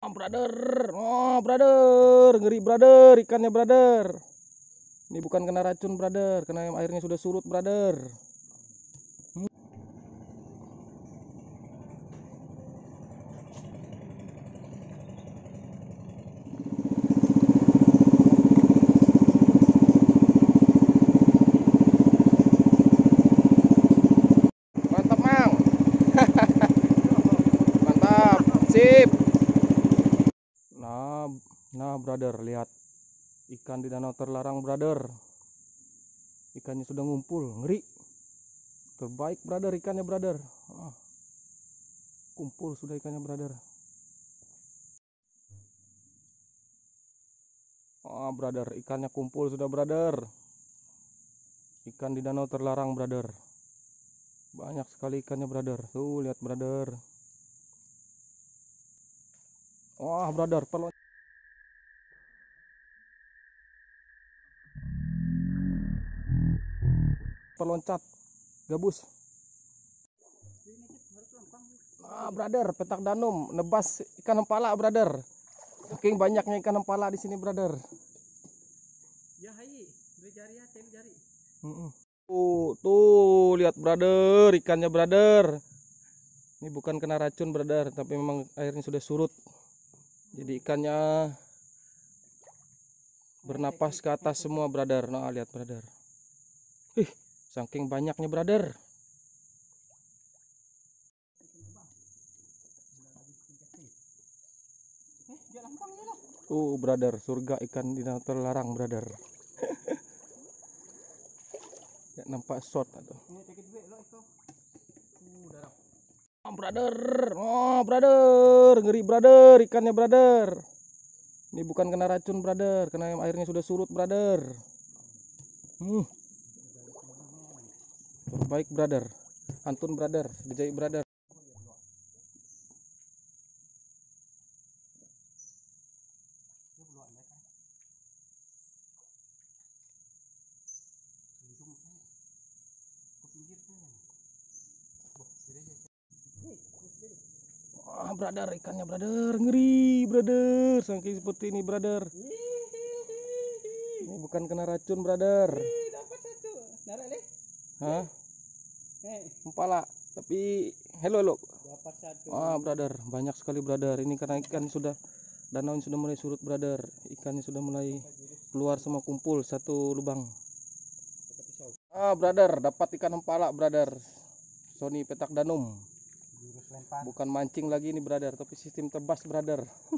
Brother, ngeri brother, ikannya brother. Ini bukan kena racun brother, karena airnya sudah surut brother. Mantap mang, mantap, sip. Nah brother, lihat ikan di danau terlarang brother. Ikannya sudah ngumpul, ngeri. Terbaik brother ikannya brother. Kumpul sudah ikannya brother. Brother, ikannya kumpul sudah brother. Ikan di danau terlarang brother. Banyak sekali ikannya brother. Tuh lihat brother. Wah brother, peloncat gabus. Brother, petak danum nebas ikan empala brother. Saking banyaknya ikan empala di sini brother. Ya hai, jari ya, jari. Tuh lihat brother, ikannya brother. Ini bukan kena racun brother, tapi memang airnya sudah surut. Jadi ikannya bernapas ke atas semua brother. Nah lihat brother. Saking banyaknya brother. Brother, surga ikan di danau terlarang brother. Ya, nampak shot atau. Brother, ngeri brother, ikannya brother. Ini bukan kena racun brother, karena airnya sudah surut brother. Terbaik brother, antun brother, gejai brother. Brother, ikannya brother, ngeri brother, saking seperti ini brother. Ini bukan kena racun brother. Dapat satu. Narik leh. Hah? Empala, tapi hello. Dapat satu. Brother, banyak sekali brother. Ini karena ikan sudah danau sudah mulai surut brother. Ikannya sudah mulai keluar semua kumpul satu lubang. Brother, dapat ikan empala brother. Sony petak danum. Bukan mancing lagi ini brother, tapi sistem tebas brother.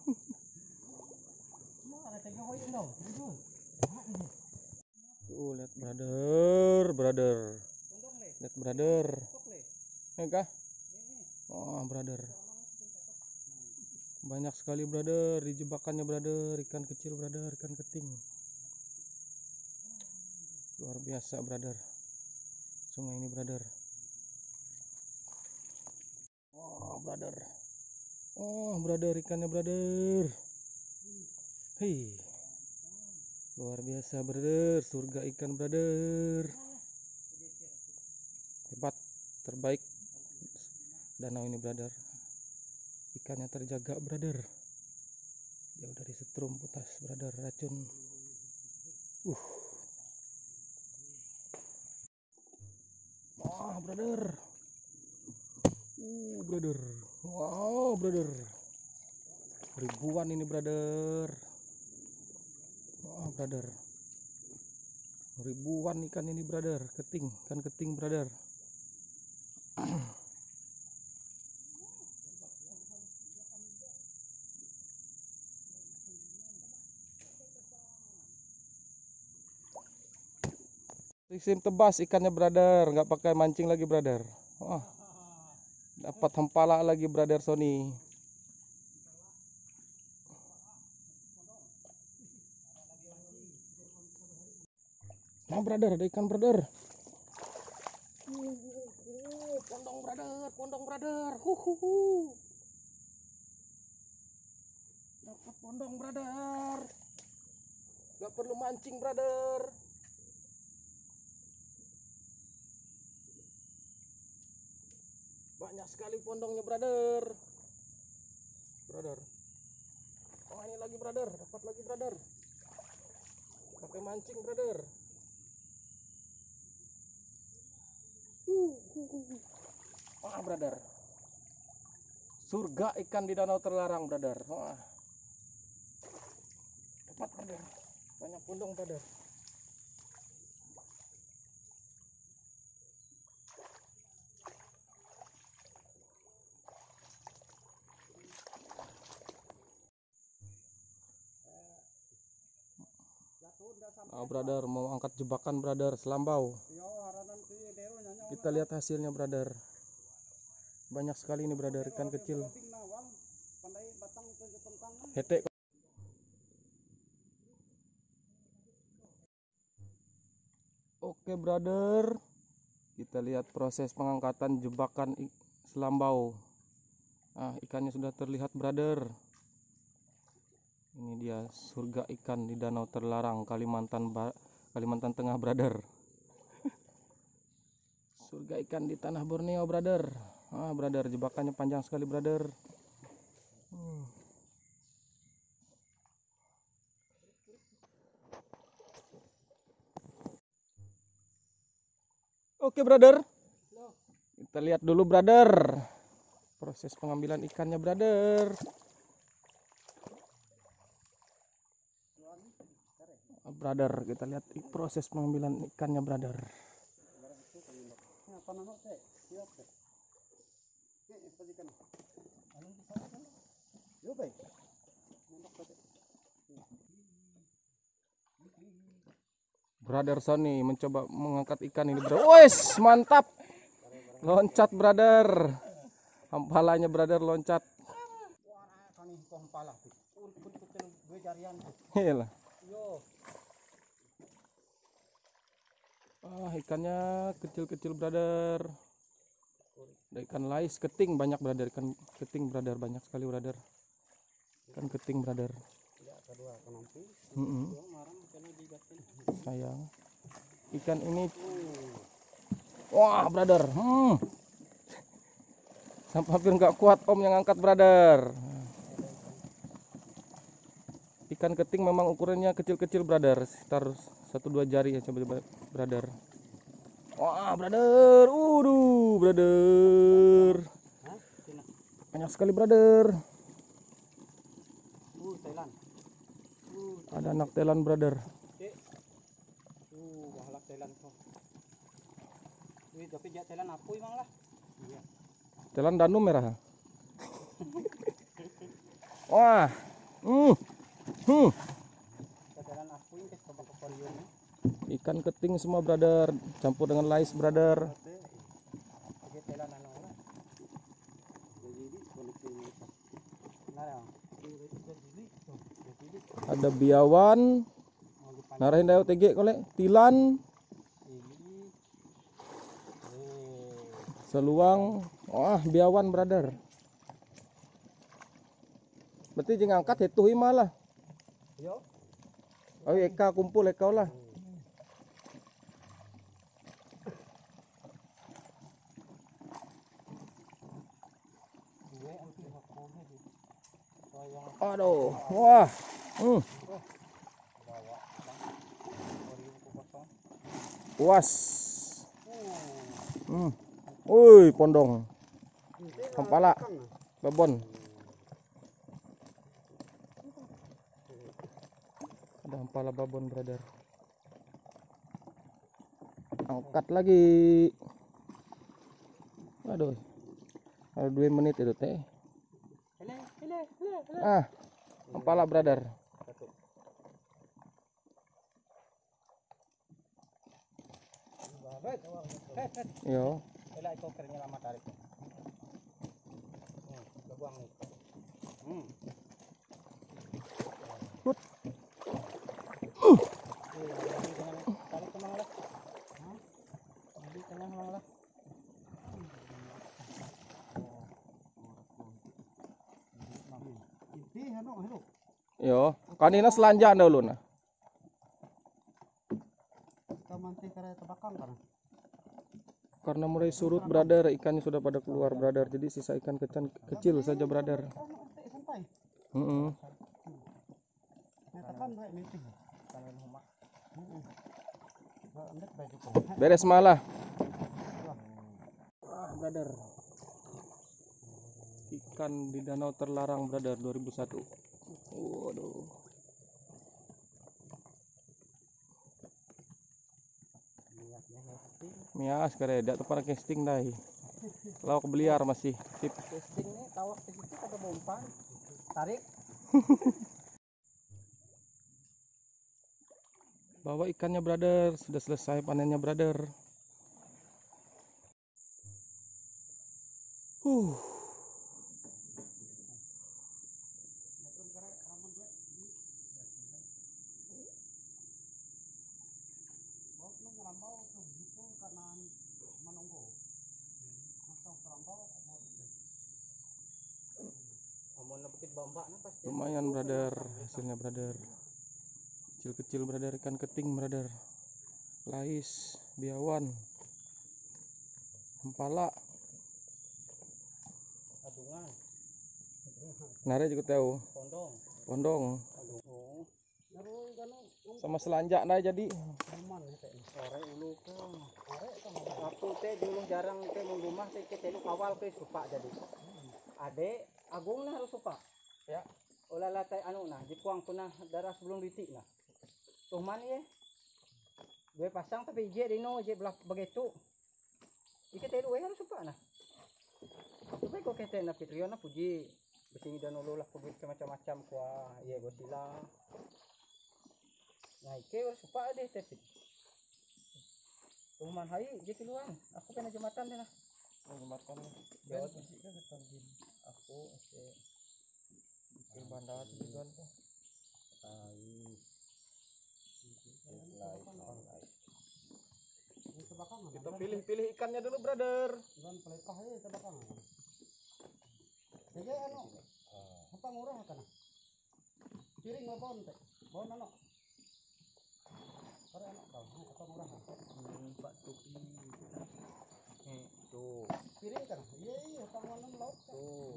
Tuh lihat brother. Lihat brother. Enggak? Brother. Banyak sekali brother di jebakannya brother, ikan kecil brother, ikan keting. Luar biasa brother. Sungai ini brother. Brother. Brother, ikannya brother. Hei. Luar biasa brother, surga ikan brother. Hebat, terbaik danau ini brother. Ikannya terjaga brother. Jauh dari setrum putas brother, racun. Brother. Brother. Wow brother. Ribuan ini brother. Brother. Ribuan ikan ini brother, ikan keting brother. Sistem tebas ikannya brother, nggak pakai mancing lagi brother. Dapat hempala lagi brother Sony. Brother, ada ikan brother. Pondong brother. Dapat pondong brother. Gak perlu mancing brother. Banyak sekali pondongnya brother. brother, dapat lagi brother. Pakai mancing brother. Wah brother, surga ikan di danau terlarang brother. Wah, dapat brother, banyak pundung brother. Oh, brother mau angkat jebakan brother, selambau. Kita lihat hasilnya brother. Banyak sekali ini brother, ikan kecil. Hetek. Oke brother, kita lihat proses pengangkatan jebakan selambau. Ah, ikannya sudah terlihat brother. Ini dia surga ikan di danau terlarang Kalimantan Tengah brother. Surga ikan di tanah Borneo brother. Ah brother, jebakannya panjang sekali brother. Oke brother, kita lihat dulu brother proses pengambilan ikannya brother. Brother, kita lihat proses pengambilan ikannya brother. Brother Sony mencoba mengangkat ikan ini brother. Wes, mantap. Loncat brother. Hampalanya brother loncat. Iyalah. Ah, ikannya kecil-kecil brother. Ada ikan lais, keting banyak brother, ikan keting brother, banyak sekali brother. Ikan keting brother. Sayang. Ikan ini, wah brother, sampai hampir nggak kuat om yang angkat brother. Ikan keting memang ukurannya kecil-kecil brother, sekitar 1-2 jari ya coba brother. Wah brother, brother, banyak sekali brother. Ada anak telan brother. Bahalak telan kok. Tapi dia telan apa emang lah? Iya. Telan danau merah. Wah. Telan apa ini ke kokorio. Ikan keting semua brother, campur dengan lais brother. Dia telan anu lah. Jadi Ada biawan. Narahin dayo tege kolek, tilan. Seluang. Wah, biawan brother. Berarti jeng angkat itu malah. Yo. Oh, eka kumpul eka lah. Aduh, wah. Puas. Woi, pondong. Kepala. Babon. Ada ampala babon brother. Angkat lagi. Aduh. Kalau 2 menit itu teh. Ah, ampala brother. Yo. Ela ikaw kerja lama tarik. Buang nih. Put. Tarik kemana lah? Jadi tengah kemana lah? Yo, kanina selanja dulu nah. Kamanti kare tebakang kan. Karena mulai surut brother, ikannya sudah pada keluar brother. Jadi sisa ikan kecil saja brother. Ikan baik mimpi. Tangan humak. Enggak baju kau. Beres malah. Brother. Ikan di danau terlarang, brother, 2001. Waduh. Niatnya casting. Mias kareda tempat casting dai. Lauk beliar masih. Sip. Casting nih tawak di situ ada bompan. Tarik. Bawa ikannya, brother. Sudah selesai panennya, brother. Bukit Bambak nah pasti. Lumayan, brother. Hasilnya, brother. Kecil-kecil, brother. Ikan keting, brother. Lais, biawan, empala, Adungan. nare juga tahu. Pondong. Pondong. Oh. Naruh kan Sama selanjak nah jadi. aman ya teh. Sore ulu ke. Arek sama Aku teh dulu jarang teh mau rumah teh teh kawal ke supak jadi. Ade Agung nah harus supak. Ya. Olah latai anu nah dikuang punah darah sebelum ditik nah. Tuh man ye. Dua pasang tapi je dino je belah begitu. Ike teh dua harus supak nah. Supaya kok kete na Fitriona puji besi dan ulu lah puji macam-macam kuah ye gosila. Nah ike harus supak deh teh. Tuman hai je kiluan. Aku kena jembatan deh nah. Jembatan Jauh puji kan ketangin. Aku ke bandar tujuan tuh. Kita pilih-pilih ikannya dulu, brother. dan pelepah ya tebakan. Jadi anu apa murah kan? Piring lah bon teh. Bon anu. Kare anu kau, apa murah? Pak Tuki. Tuh. Piring kan? Iya iya, apa mana laut. Tuh.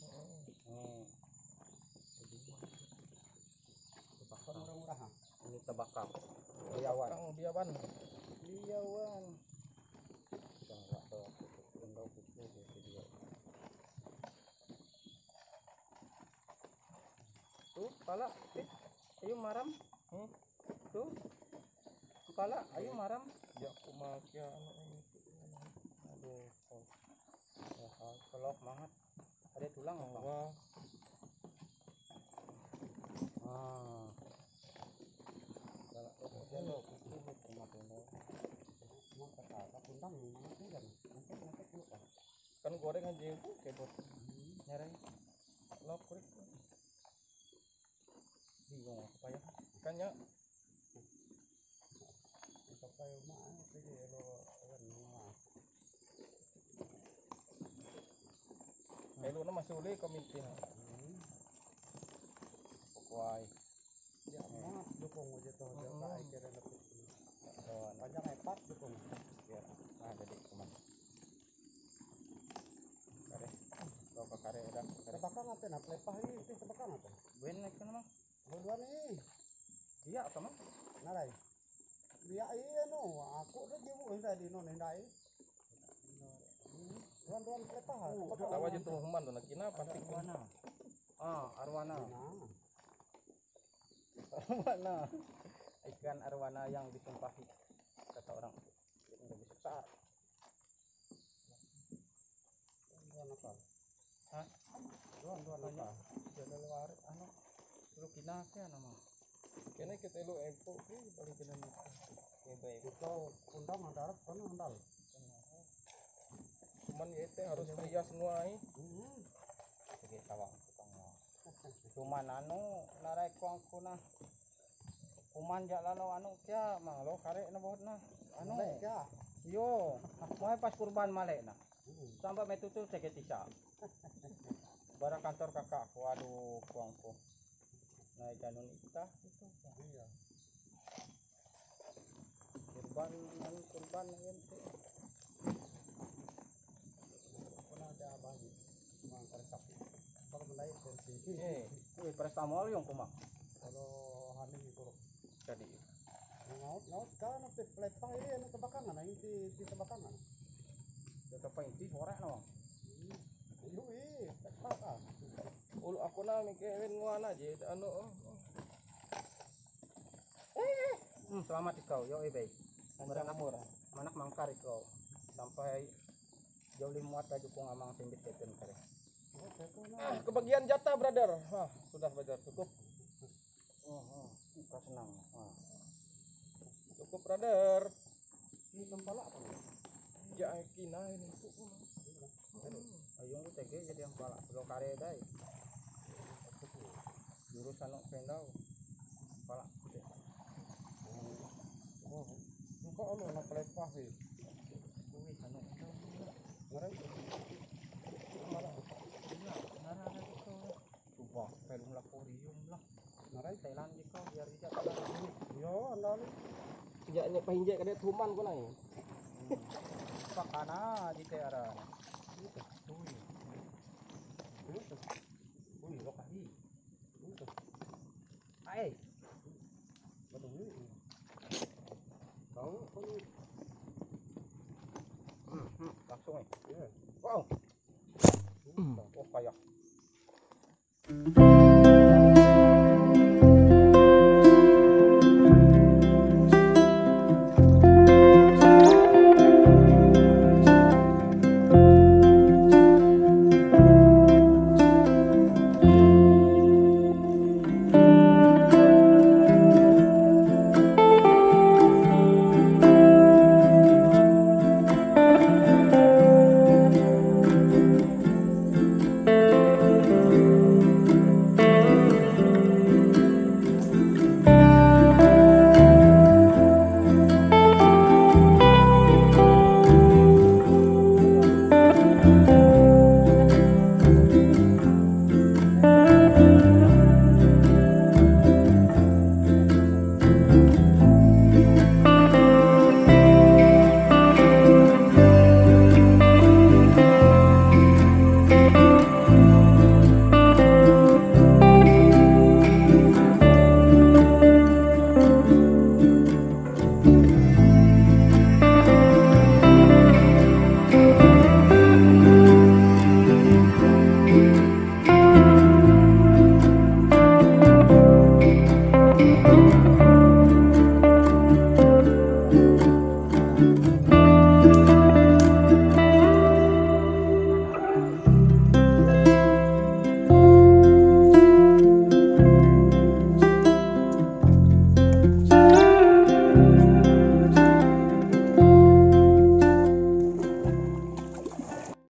Apa murah-murah? Ini tebakang. Biawan. Biawan. Biawan. Enggak tahu. Enggak putih dia. Tuh, pala. Ayo maram. Tuh. Pala, ayo maram. Ya aku makia anu ini. Aduh, Kelok banget. Ada tulang apa? wah. Kalau dia lo putih cuma tuh. Mau kata pundang mana sih kan? Nanti kulit kan. Kan goreng aja itu kayak bot. Nyereng. Lop kulit. Bingung apa ya? Ikannya Papai mah pergi lo kan mah. lu masih uli komiti. Pokoknya Dia mah dukung aja tuh jaga kira lebih. kawan Panjang hebat dukung. biar jadi teman. Kare. Kau ke kare udah. Tebakan apa nak pelepah ini tebakan apa? Ben naik kan mah. Dua nih. Iya apa mah? Narai. Dia iya no, aku udah jiwu hendak di non hendai. Duan pelepah. Tahu aja tuh human tuh nakina pasti Arwana. Arwana. Nah. Arwana. Ikan arwana yang disumpahi kata orang lebih besar. Duan apa? Hah? Duan apa? Jadi luar anu lu kina ke nama. kene kita lu empo paling kena Baik. Itu undang darat kan undang. cuman ya itu harus pria semua Sebagai sawang tukang. Cuman anu narai kuang kuna. Kuman jalano anu kya mang lo kare na buat na. Anu ya. yo, mau pas kurban malek na. Sampai metutul seketisa. Barang kantor kakak, waduh kuangku. Nah janun ita itu. Iya. Kurban anu kurban ente. Kuna ada abah ni. Mang karesap. Kalau mulai versi. Paracetamol yung kumak. Kalau haling itu. Tadi. Ngaut kan apa pelepah ini anu tebakangan nah inti tebakangan. Ya apa inti korek no. Iyo pelepah kan. Ulu aku na mikirin ngwana aja anu. Selamat kau, yo baik. Ancam umur. Manak mangkar kau. Sampai jauh limuat aja ku ngamang sembit keten kare. Kebagian jatah brother. Sudah brother cukup. Kau senang. Cukup brother. Ini tempala apa nih? Ya kina ini. Ayung lu tege jadi yang pala lo kare dai. Jurusan no pendau. Pala gede. Kok anu na pelepah sih. Kuwi anu pendau. Ngarai Malah. Nara itu. Coba pelung lakorium lah. ngarai Thailand di kau biar dia Thailand. yo andali. Jaknya pahinjek kada tuman ko nai. Pakana di tera. Wih lok